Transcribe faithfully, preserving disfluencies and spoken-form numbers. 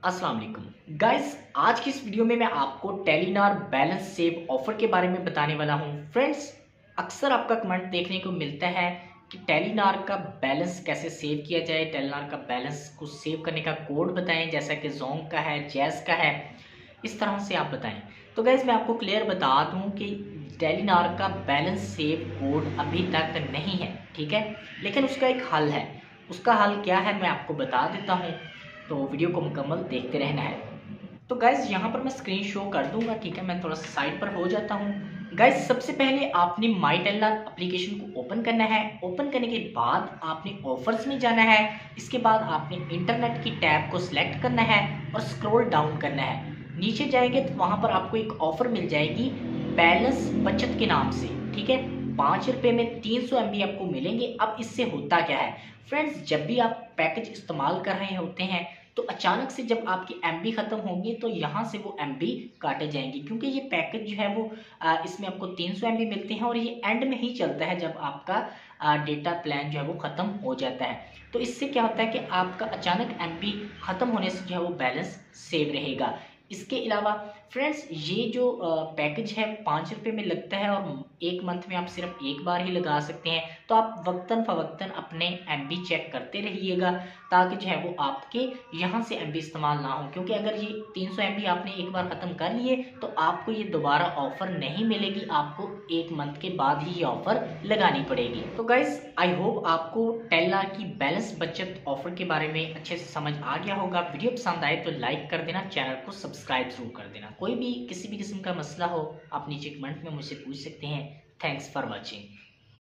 अस्सलाम वालेकुम गाइस, आज की इस वीडियो में मैं आपको टेलीनॉर बैलेंस सेव ऑफर के बारे में बताने वाला हूं। फ्रेंड्स, अक्सर आपका कमेंट देखने को मिलता है कि टेलीनॉर का बैलेंस कैसे सेव किया जाए, टेलीनॉर का बैलेंस को सेव करने का कोड बताएं, जैसा कि जोंग का है, जैज़ का है, इस तरह से आप बताएं। तो गाइस, मैं आपको क्लियर बता दूं कि टेलीनॉर का बैलेंस सेव कोड अभी तक नहीं है, ठीक है, लेकिन उसका एक हल है। उसका हल क्या है मैं आपको बता देता हूँ, तो वीडियो को मुकम्मल देखते रहना है। तो गाइज यहाँ पर मैं स्क्रीन शो कर दूंगा, ठीक है। मैं थोड़ा सा साइड पर हो जाता हूँ। गाइज, सबसे पहले आपने माई टेलीनॉर एप्लीकेशन को ओपन करना है। ओपन करने के बाद आपने ऑफर्स में जाना है। इसके बाद आपने इंटरनेट की टैब को सिलेक्ट करना है और स्क्रॉल डाउन करना है। नीचे जाएंगे तो वहाँ पर आपको एक ऑफर मिल जाएगी बैलेंस बचत के नाम से, ठीक है। पाँच रुपये में तीन सौ एम बी आपको मिलेंगे। अब इससे होता क्या है फ्रेंड्स, जब भी आप पैकेज इस्तेमाल कर रहे होते हैं तो अचानक से जब आपकी एमबी खत्म होंगी तो यहाँ से वो एमबी काटे जाएंगी, क्योंकि ये पैकेज जो है वो आ, इसमें आपको तीन सौ एमबी मिलते हैं और ये एंड में ही चलता है जब आपका आ, डेटा प्लान जो है वो ख़त्म हो जाता है। तो इससे क्या होता है कि आपका अचानक एमबी ख़त्म होने से जो है वो बैलेंस सेव रहेगा। इसके अलावा फ्रेंड्स, ये जो पैकेज है पाँच रुपये में लगता है और एक मंथ में आप सिर्फ एक बार ही लगा सकते हैं। तो आप वक्तन फवक्तन अपने एमबी चेक करते रहिएगा ताकि जो है वो आपके यहाँ से एमबी इस्तेमाल ना हो, क्योंकि अगर ये तीन सौ एमबी आपने एक बार ख़त्म कर लिए तो आपको ये दोबारा ऑफ़र नहीं मिलेगी, आपको एक मंथ के बाद ही ये ऑफ़र लगानी पड़ेगी। तो गाइस, आई होप आपको टेलीनॉर की बैलेंस बचत ऑफर के बारे में अच्छे से समझ आ गया होगा। वीडियो पसंद आए तो लाइक कर देना, चैनल को सब्सक्राइब जरूर कर देना। कोई भी किसी भी किस्म का मसला हो आप नीचे कमेंट में मुझसे पूछ सकते हैं। Thanks for watching.